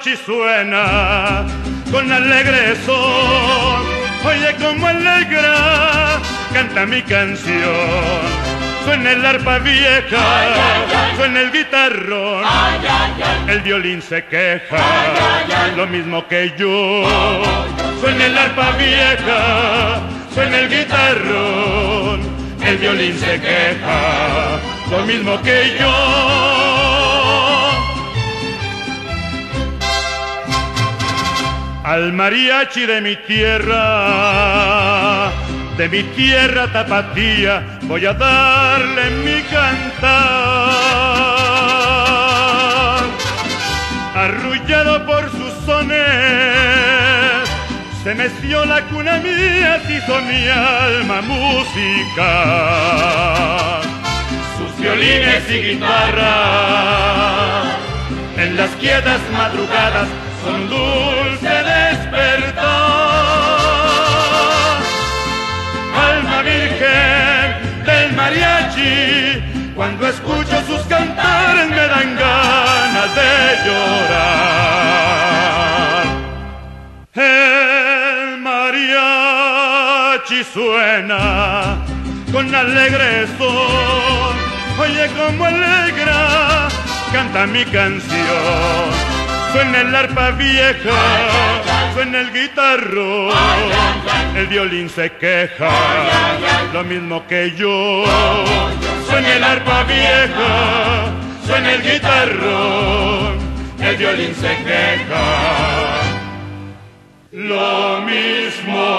mariachi suena con alegre son. Oye como alegra, canta mi canción. Suena el arpa vieja, suena el guitarrón, el violín se queja, lo mismo que yo. Suena el arpa vieja, suena el guitarrón, el violín se queja, lo mismo que yo. Al mariachi de mi tierra tapatía, voy a darle mi cantar. Arrullado por sus sones, se meció la cuna mía, se hizo mi alma música. Sus violines y guitarras, en las quietas madrugadas, son un dulce despertar. Alma virgen del mariachi, cuando escucho sus cantares me dan ganas de llorar. El mariachi suena con alegre son. Oye como alegra, canta mi canción. Suena el arpa vieja, suena el guitarrón, el violín se queja, lo mismo que yo. Suena el arpa vieja, suena el guitarrón, el violín se queja, lo mismo